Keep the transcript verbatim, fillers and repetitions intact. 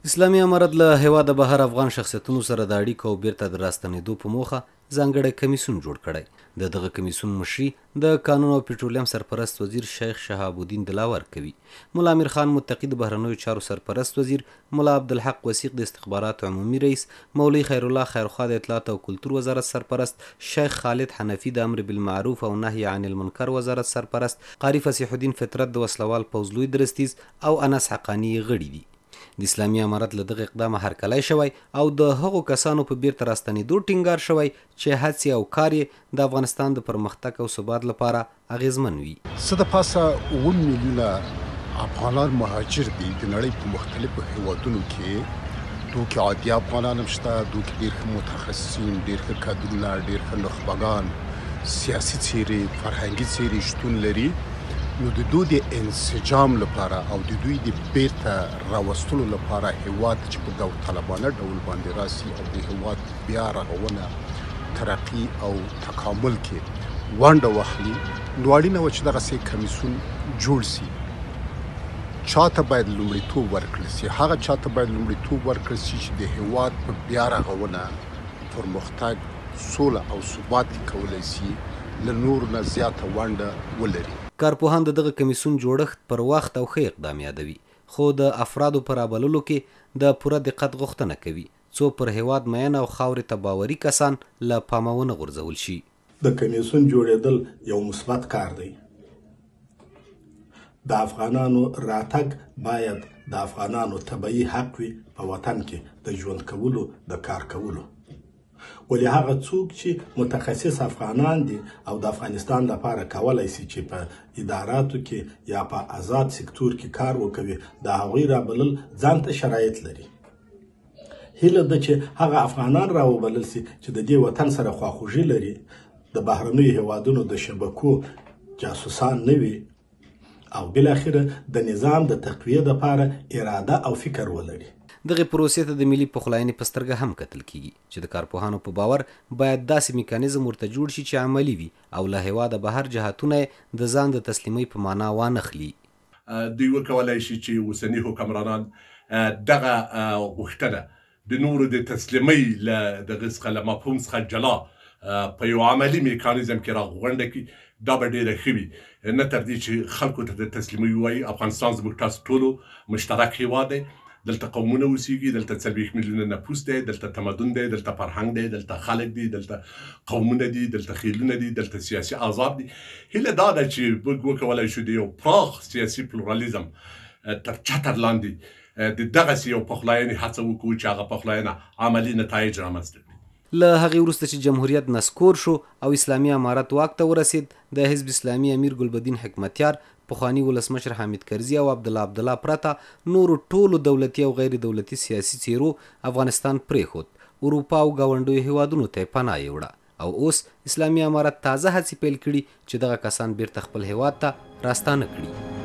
اسلامي امارت له هیواده بهر افغان شخصیتونو سره د اړیکو او بیرته د راستنېدو په موخه ځانګړی کمیسیون جوړ کړی د دغه کمیسیون مشري د قانون او پټرولیم سرپرست وزیر شیخ شهاب الدین دلاور کوي. ملا امیر خان متقي د بهرنیو چارو سرپرست وزیر، ملا عبدالحق وثیق د استخباراتو عمومي رئیس، مولوي خیرالله خیرخوا د اطلاعات او کلتور وزارت سرپرست، شیخ خالد حنفي د امر بالمعروف او نهي عن المنکر وزارت سرپرست، قاری فصیح الدین فطرت د وسلوال پوځ لوی درستیز او انس حقانی غړي دي. د اسلامي امارت له دغه اقدامه هرکلی شوی او د هغو کسانو په بیرته راستنېدو ټینګار شوی چې هڅې او کار یې د افغانستان د پرمختګ او ثبات لپاره اغیزمن وي. څه د پاسه اووه میلیونه افغانان مهاجر دي د نړۍ په مختلفو هیوادونو کې. دوی عادي افغانان هم شته، دوی ډېر ښه متخصصین، ډېر ښه کادرونه، ډېر ښه نخبګان، سیاسي څیرې، فرهنګي څیرې شتون لري. نو د دوی د انسجام لپاره او د دوی د بیرته راوستلو لپاره هیواد چې په داوطلبانه ډول باندې راسي او د هیواد بیا رغونه، ترقي او تکامل کې ونډه واخلي، نو اړینه وه چې دغسې کمیسیون جوړ سي. چاته باید لومړیتوب ورکړل سي؟ هغه چاته باید لومړیتوب ورکړل سي چې د هیواد په بیا رغونه، پرمختګ، سوله او ثبات کولی سي له نورو نه زیاته ونډه ولري. کارپوهان د دغه کمیسیون جوړښت پر وخت او ښه اقدام یادوي، خو د افرادو په رابللو کې د پوره دقت غوښتنه کوي څو پر هیواد مین او خاورې ته باوري کسان له پامه ونه غورځول شي. د کمیسیون جوړېدل یو مثبت کار دی. د افغانانو راتګ باید د افغانانو طبیعي حق وي په وطن کې د ژوند کولو، د کار کولو. ولې هغه څوک چې متخصص افغانان دي او د افغانستان لپاره کولی سي چې په اداراتو کې یا په آزاد سکتور کې کار وکوي، د هغوی رابلل ځان ته شرایط لري. هیله ده چې هغه افغانان راوبلل سي چې د دې وطن سره خواخوږي لري، د بهرنیو هیوادونو د شبکو جاسوسان نه وي او بالاخره د نظام د تقویې لپاره اراده او فکر ولري. دغه پروسې ته د ملي پخلاینې په سترګه هم کتل کیږي چې د کارپوهانو په باور باید داسې میکانیزم ورته جوړ شي چې عملي وي او له هیواده بهر جهتونه د ځان د تسلیمۍ په معنا وانخلي. دوی وکولای شي چې اوسني حکمرانان دغه غوښتنه د نورو د تسلیمۍ له دغه څخه له مفهوم څخه جلا په یو عملي میکانیزم کې راغونډه کړي. دا به ډېره ښه وي، نه تر دې چې خلکو ته د تسلیمۍ ووایي افغانستان زموږ تاسو ټولو مشترک هیواد دی، دلته قومونه اوسېږي، دلته څلوېښت میلیونه نفوس دی، دلته تمدن دی، دلته فرهنګ دی، دلته خلک دي، دلته قومونه دي، دلته خیلونه دي، دلته سیاسي آزاد دي. هیله دا ده چې موږ وکولی شو د یو پراخ سیاسي پلورالیزم تر چتر لاندې د دغسې یو پخلاینې هڅه وکړو چې هغه پخلاینه عملي نتایج رامنځته کړي. له هغې وروسته چې جمهوریت نسکور شو او اسلامي امارت واک ته ورسید، د حزب اسلامي امیر ګلبدین حکمتیار، پخواني ولسمشر حامد کرزي او عبدالله عبدالله پرته نورو ټولو دولتي او غیر دولتي سیاسي څیرو افغانستان پرېښود، اروپا او ګاونډیو هیوادونو ته یې پناه یوړه او اوس اسلامي امارت تازه هڅې پیل کړي چې دغه کسان بیرته خپل هیواد ته راستانه کړي.